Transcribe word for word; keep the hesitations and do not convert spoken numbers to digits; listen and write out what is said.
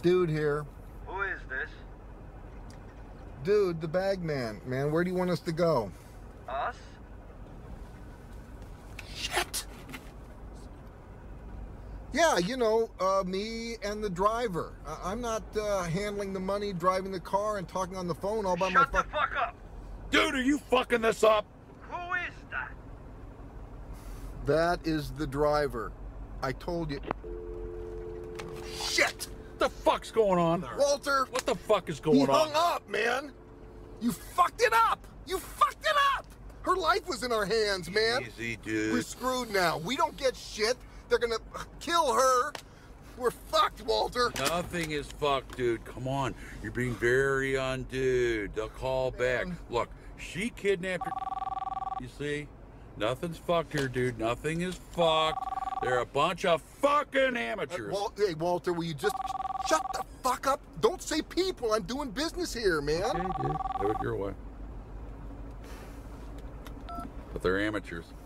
Dude here. Who is this? Dude, the bag man. Man, where do you want us to go? Us? Shit! Yeah, you know, uh, me and the driver. Uh, I'm not uh, handling the money, driving the car, and talking on the phone all by Shut my the fuck up! Dude, are you fucking this up? Who is that? That is the driver. I told you. Shit! What the fuck's going on there? Walter! What the fuck is going He on? hung up, man! You fucked it up! You fucked it up! Her life was in our hands, man. Easy, dude. We're screwed now. We don't get shit. They're gonna kill her. We're fucked, Walter. Nothing is fucked, dude. Come on. You're being very undude. They'll call back. Man. Look, she kidnapped her. You see? Nothing's fucked here, dude. Nothing is fucked. They're a bunch of fucking amateurs. Uh, Wal hey, Walter, will you just shut the fuck up? Don't say people. I'm doing business here, man. Okay, dude. Do it your way. But they're amateurs.